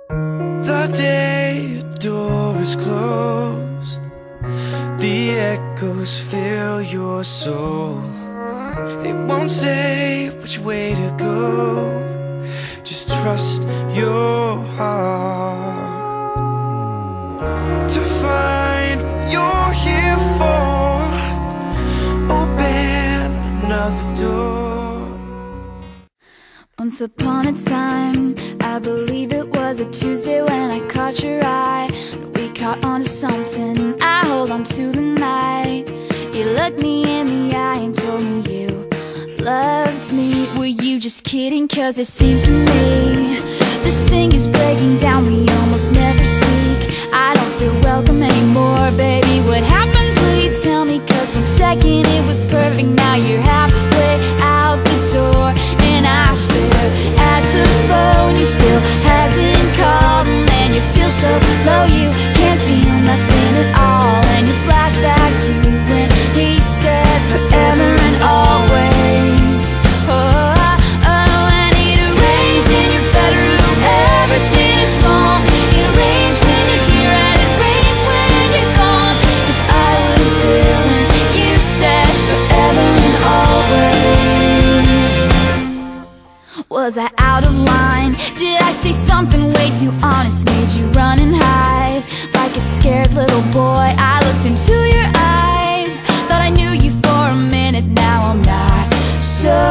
The day your door is closed, the echoes fill your soul. They won't say which way to go, just trust your heart to find what you're here for. Open another door. Once upon a time, I believe it was a Tuesday when I caught your eye. We caught on to something, I hold on to the night. You looked me in the eye and told me you loved me. Were you just kidding? Cause it seems to me this thing is breaking down, we almost never speak. I don't feel welcome anymore, baby. What happened? Please tell me, cause 1 second it was perfect. Now you're halfway out the door, and I stare at the phone. You still hasn't called, and then you feel so low you can't feel nothing at all. And you flash back to when he said forever and always. And it rains in your bedroom, everything is wrong. It rains when you're here and it rains when you're gone. Cause I was there when you said forever and always. Was I out of line? Did I say something way too honest? Made you run and hide like a scared little boy? I looked into your eyes, thought I knew you for a minute. Now I'm not so